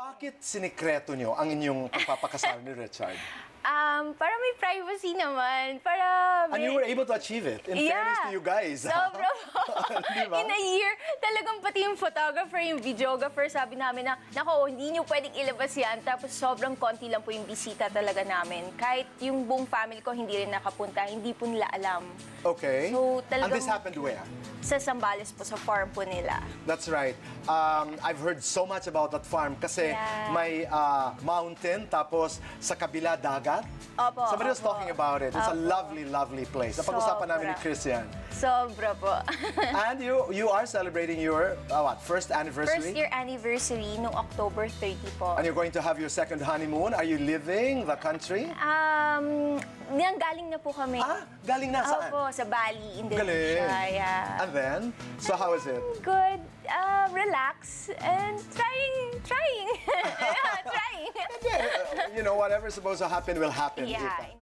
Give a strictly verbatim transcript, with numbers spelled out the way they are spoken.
Bakit sinikreto nyo ang inyong pagpapakasal ni Richard? Um, para may privacy naman. Para And may... you were able to achieve it, in Yeah. fairness to you guys. Sobra po. Diba? In a year, talagang pati yung photographer, yung videographer, sabi namin na, nako, hindi nyo pwedeng ilabas yan. Tapos sobrang konti lang po yung bisita talaga namin. Kahit yung buong family ko hindi rin nakapunta, hindi po nila alam. Okay. So, And talagang- this happened where? Sa Zambales po, sa farm po nila. That's right. Um, I've heard so much about that farm kasi Yeah. may uh, mountain tapos sa kabila dagat. Opo, Somebody was opo. talking about it. It's a Opo. lovely, lovely place. Napag-usapan namin ni Sobra. Christian. Sobra po. And you you are celebrating your uh, what first anniversary? First year anniversary nung October thirtieth po. And you're going to have your second honeymoon. Are you leaving the country? Um, nang galing na po kami. Ah, galing na saan? Opo, sa Bali, Galing. Indonesia. Yeah. And then, so how is it? Good. Uh, relax and trying, trying. Yeah, trying. You know, whatever's supposed to happen will happen. Yeah.